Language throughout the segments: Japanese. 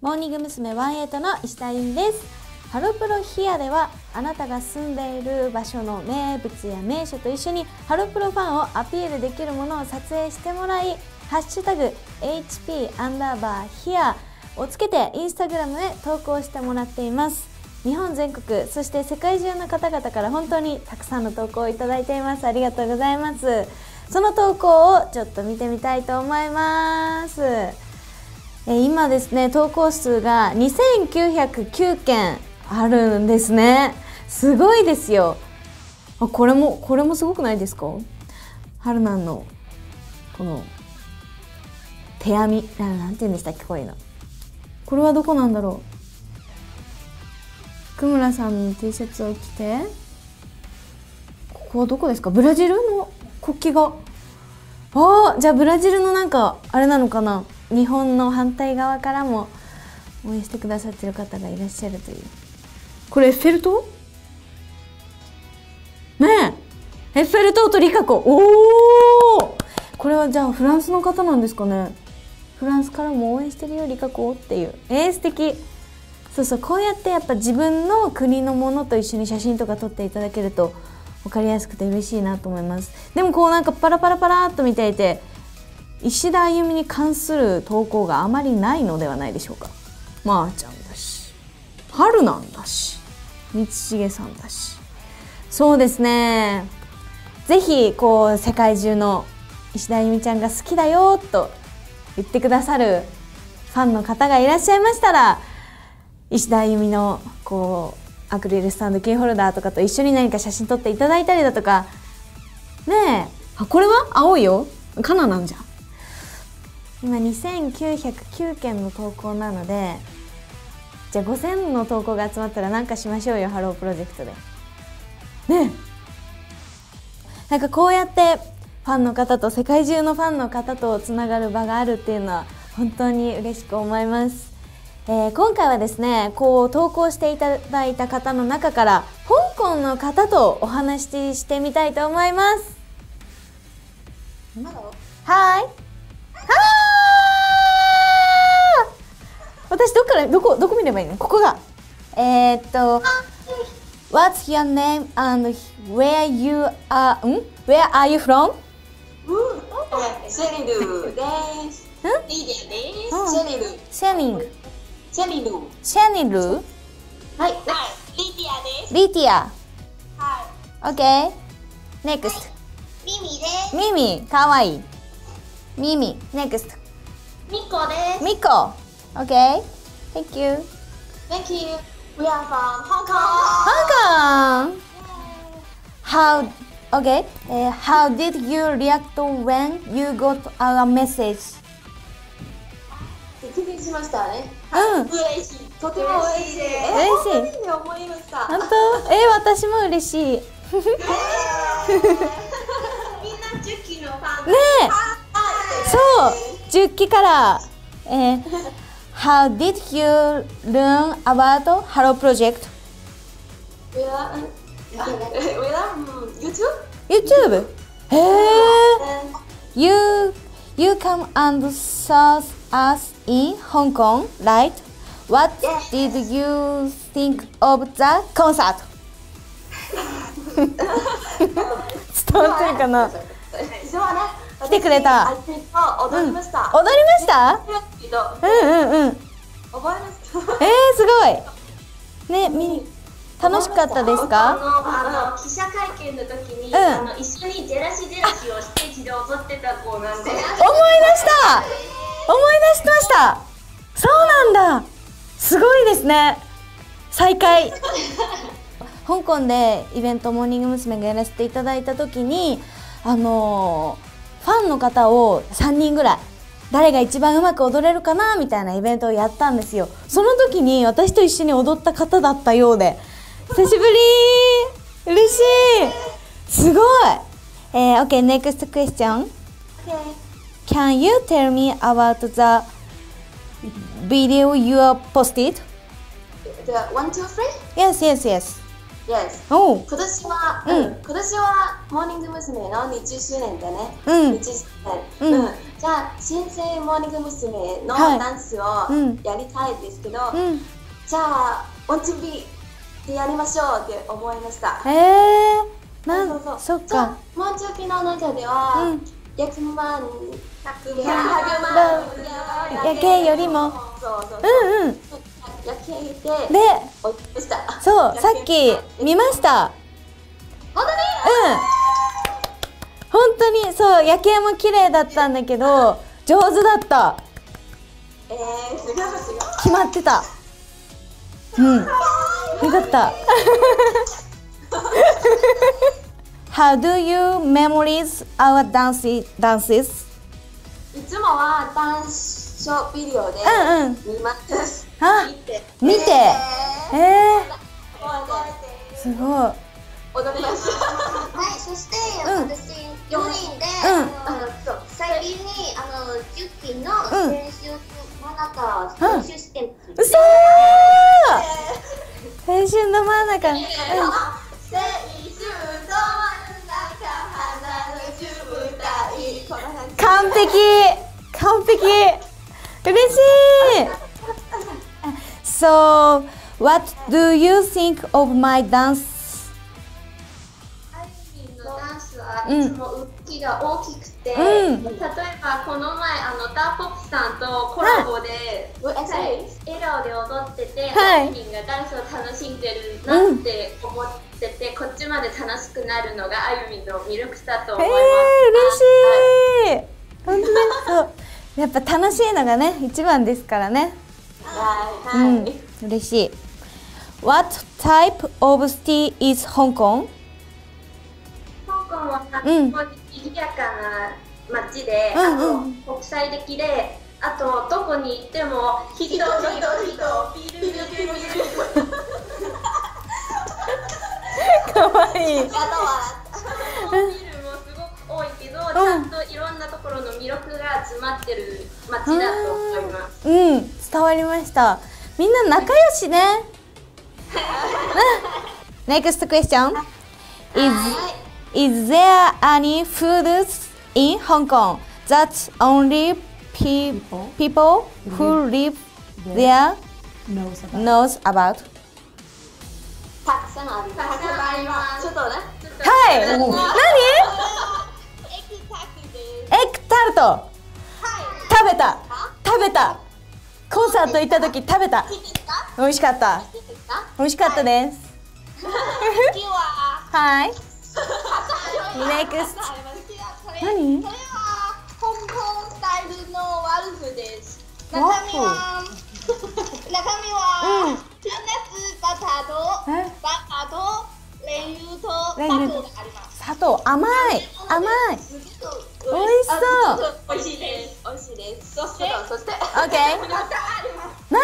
モーニング娘。18の石田ゆみです。ハロプロヒアではあなたが住んでいる場所の名物や名所と一緒にハロプロファンをアピールできるものを撮影してもらい、ハッシュタグ HP_HERE をつけてインスタグラムへ投稿してもらっています。日本全国、そして世界中の方々から本当にたくさんの投稿をいただいています。ありがとうございます。その投稿をちょっと見てみたいと思います。今ですね、投稿数が2909件あるんですね。すごいですよ。これもすごくないですか？春菜のこの手編み、なんて言うんでしたっけ、こういうの。これはどこなんだろう。久村さんの T シャツを着て、ここはどこですか？ブラジルの国旗が。じゃあブラジルのなんかあれなのかな。日本の反対側からも応援してくださってる方がいらっしゃるという。これエッフェル塔ねえ、エッフェル塔とリカコ。これはじゃあフランスの方なんですかね。フランスからも応援してるよリカコっていう。素敵。そうそう、こうやってやっぱ自分の国のものと一緒に写真とか撮っていただけると分かりやすくて嬉しいなと思います。でもこうなんかパラパラパラっと見ていて、石田あゆみに関する投稿があまりないのではないでしょうか。まーちゃんだし、春なんだし、道重さんだし。そうですね、ぜひこう世界中の石田あゆみちゃんが好きだよと言ってくださるファンの方がいらっしゃいましたら、石田あゆみのこうアクリルスタンドキーホルダーとかと一緒に何か写真撮っていただいたりだとかねえ。これは青いよ、カナなんじゃん。今2909件の投稿なので、じゃあ5000の投稿が集まったら何かしましょうよ、ハロープロジェクトでね。なんかこうやってファンの方と、世界中のファンの方とつながる場があるっていうのは本当に嬉しく思います。今回はですね、こう投稿していただいた方の中から香港の方とお話ししてみたいと思います。はい。私どこ見ればいいの？ここが。What's your name and where are you from? シェリルです。リディアです。 シェニング。 シェリル。 シェニル？ はい。リディアです。 リティア。 はい。 OK。Next。 ミミです。 ミミ、かわいい。ミミ、Next。 ミコです。 ミコ。OK。Thank you。 Thank you. We are from Hong Kong. Hong Kong. How did you react when you got our message? 説明しましたね。嬉しい。とても嬉しいです。 嬉しい。 思いました。 本当？私も嬉しい。 みんな10期のファン。 ねえ。そう、10期から。How did you learn about Halo Project? We are YouTube? You come and saw us in Hong Kong, right? What did you think of the concert? 伝わってるかな？来てくれた。 踊りました。 踊りました？ 覚えました。 すごい。ね、楽しかったですか？ 記者会見の時に、一緒にジェラシをステージで踊ってた子なんで。思い出してました。そうなんだ。すごいですね。再会。香港でイベントモーニング娘。がやらせていただいた時に、ファンの方を3人ぐらい、誰が一番うまく踊れるかなみたいなイベントをやったんですよ。その時に私と一緒に踊った方だったようで、久しぶり。嬉しい。すごい。OK, next question. Can you tell me about the video you posted? The 1, 2, 3? Yes. Yes. 今年はモーニング娘。の20周年でね。20周年。 じゃあ新生モーニング娘。のはいダンスをうんやりたいんですけど、 うんじゃあワンツービーでやりましょうって思いました。 そっじゃあか。 モンチュピの中では、 うん 100万夜景よりも。 そううんうん夜景ででおいました。 そうさっき見ました。 本当に本当にそう夜景も綺麗だったんだけど上手だった。 すごいすごい。 決まってた。うんよかった。How do you memorize our dances? いつもはダンスショービデオで見ます。 あ見てすごい。 踊ります。 はい、そして、私4人で、最近にジュッキーの練習真中練習してる。 うそー青春の真ん中。 青春の真ん中花の十舞台。この感じ。 完璧嬉しい。So what do you think of my dance? あゆみんのダンスはいつも動きが大きくて、例えばこの前ダーポップさんとコラボで笑顔で踊ってて、あゆみんがダンスを楽しんでるなって思ってて、こっちまで楽しくなるのがあゆみの魅力だと思います。 嬉しい。本当だ。そうやっぱ楽しいのがね一番ですからね。嬉しい。What type of city is Hong Kong? 香港は賑やかな街で、あと国際的で、あとどこに行っても人ビルビルビルかわいい。 ビルもすごく多いけど、ちゃんといろんなところの魅力が詰まってる街だと思います。 伝わりました。みんな仲良しね。Next question is there any foods in Hong Kong that only people who live there knows about? たくさんあります。ちょっとね。 はい。何？エッグタルト。食べた。コンサート行った時食べた。美味しかった。美味しかったです。はい。Next。何？ これは香港スタイルのワルフです。中身はピーナッツバターと練乳と砂糖があります。 砂糖甘い。美味しそう。 美味しいです。そして OK。何？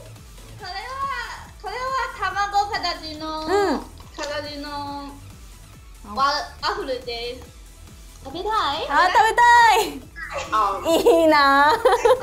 これは卵形のワッフルです。食べたい？ 食べたい。いいな。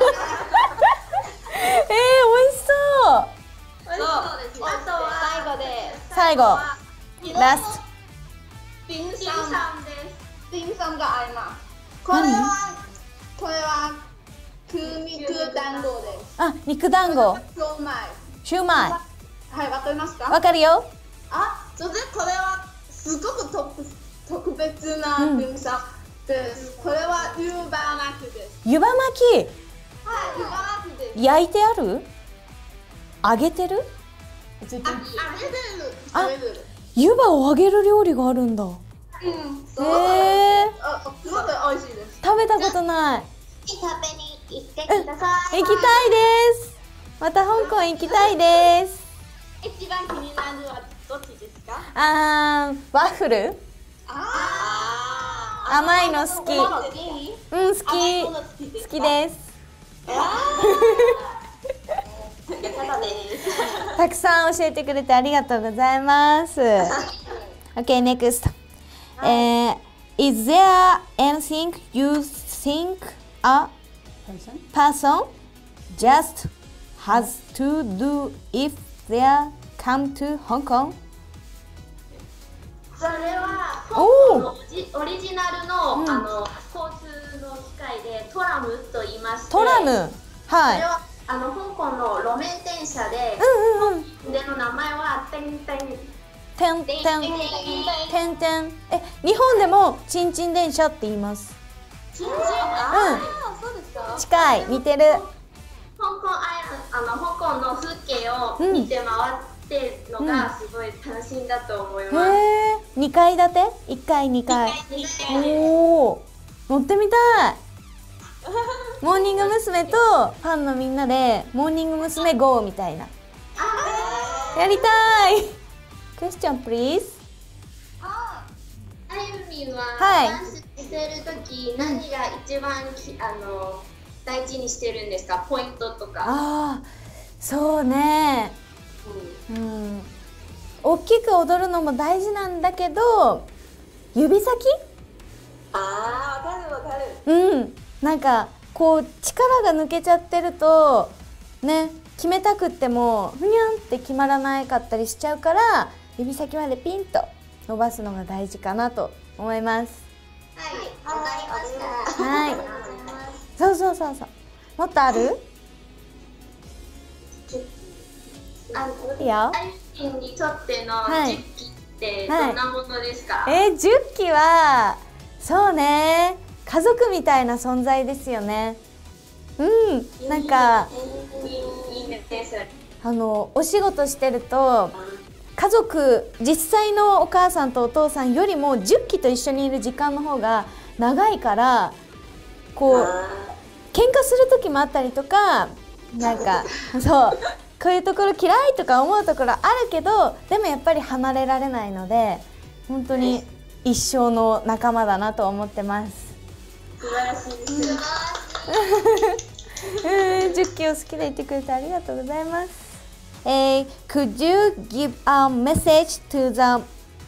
美味しそう。 あとは最後ラスト。 ディンサムがあります。これは肉団子です。 あ、肉団子。シューマイ。 はい、わかりますか？ わかるよ。 そしてこれはすごく特別なディンサムです。これは湯葉巻きです。 湯葉巻き。 はい、湯葉巻きです。 焼いてある？揚げてる？ 揚げてる。 湯葉を揚げる料理があるんだ。 すごく美味しいです。 食べたことない。 食べに行ってください。 行きたいです。また香港行きたいです。 一番気になるのはどっちですか？ ワッフル。甘いの好き。好きです。たくさん教えてくれてありがとうございます。Okay, next. Is there anything you think a person just has to do if they come to Hong Kong? それは香港のオリジナルの交通の機械でトラムしてトラム。はい。 それは香港の路面電車で、での名前はテンテンてんてんてんてん。日本でもチンチン電車って言います。 そうですか。 近い、似てる。 香港の風景を見て回ってるのがすごい楽しいんだと思います。 2階建て ?1 階、2階。おお、乗ってみたい。モーニング娘。とファンのみんなでモーニング娘。GO みたいな。やりたい。クエスチョン please。 あゆみははいダンスしてるとき何が一番大事にしてるんですか？ポイントとか。 ああ、そうね。大きく踊るのも大事なんだけど、指先？ わかるわかる。 なんかこう力が抜けちゃってるとね、決めたくってもふにゃんって決まらなかったりしちゃうから、指先までピンと伸ばすのが大事かなと思います。 はい、わかりました。 はい。 ありがとうございます。 そう。もっとある？いいよ。 あゆみにとっての10期ってどんなものですか ？10期はそうね、家族みたいな存在ですよね。なんかお仕事してると家族、実際のお母さんとお父さんよりも10期と一緒にいる時間の方が長いから、こう喧嘩する時もあったりとか、なんかそうこういうところ嫌いとか思うところあるけど、でもやっぱり離れられないので、本当に一生の仲間だなと思ってます。 素晴らしいです。 10期を好きでいてくれてありがとうございます。Could you give a message to the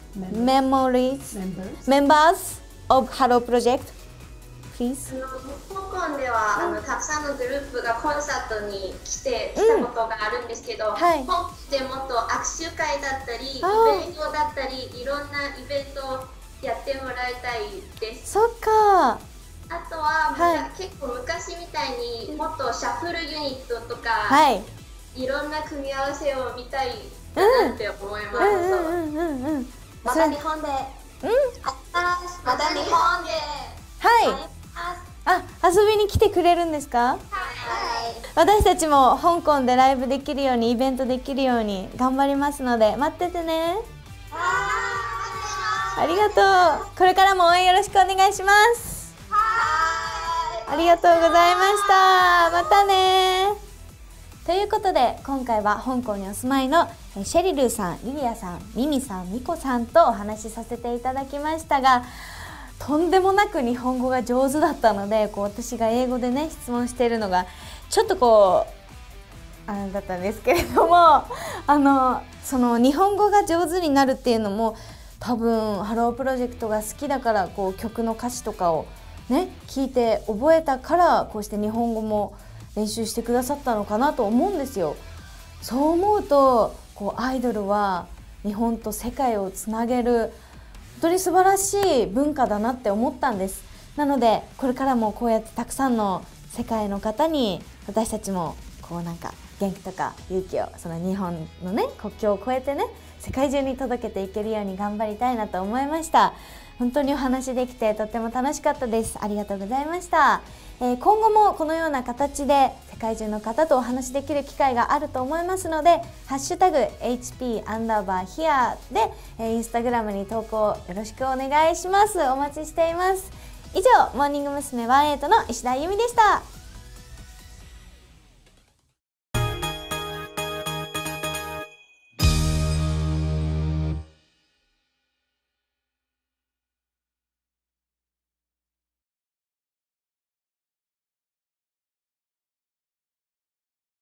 members of Hello Project, please? 香港ではたくさんのグループがコンサートに来たことがあるんですけど、香港でもっと握手会だったりイベントだったりいろんなイベントをやってもらいたいです。 そっか。 あとは、結構昔みたいにもっとシャッフルユニットとか、いろんな組み合わせを見たいなって思います。 また日本で。また日本で。 遊びに来てくれるんですか？私たちも香港でライブできるように、イベントできるように頑張りますので待っててね。ありがとう。これからも応援よろしくお願いします。ありがとうございました。またね。ということで今回は香港にお住まいのシェリルーさん、リリアさん、ミミさん、ミコさんとお話しさせていただきましたが、とんでもなく日本語が上手だったので、私が英語でね質問しているのがちょっとあれだったんですけれども、その日本語が上手になるっていうのも多分ハロープロジェクトが好きだから、曲の歌詞とかをね聞いて覚えたから、こうして日本語も練習してくださったのかなと思うんですよ。そう思うとアイドルは日本と世界をつなげる本当に素晴らしい文化だなって思ったんです。なのでこれからもこうやってたくさんの世界の方に私たちもなんか元気とか勇気を、その日本のね国境を越えてね世界中に届けていけるように頑張りたいなと思いました。本当にお話できてとっても楽しかったです。ありがとうございました。今後もこのような形で世界中の方とお話しできる機会があると思いますので、ハッシュタグ HP_here でインスタグラムに投稿よろしくお願いします。お待ちしています。以上、モーニング娘。18の石田あゆみでした。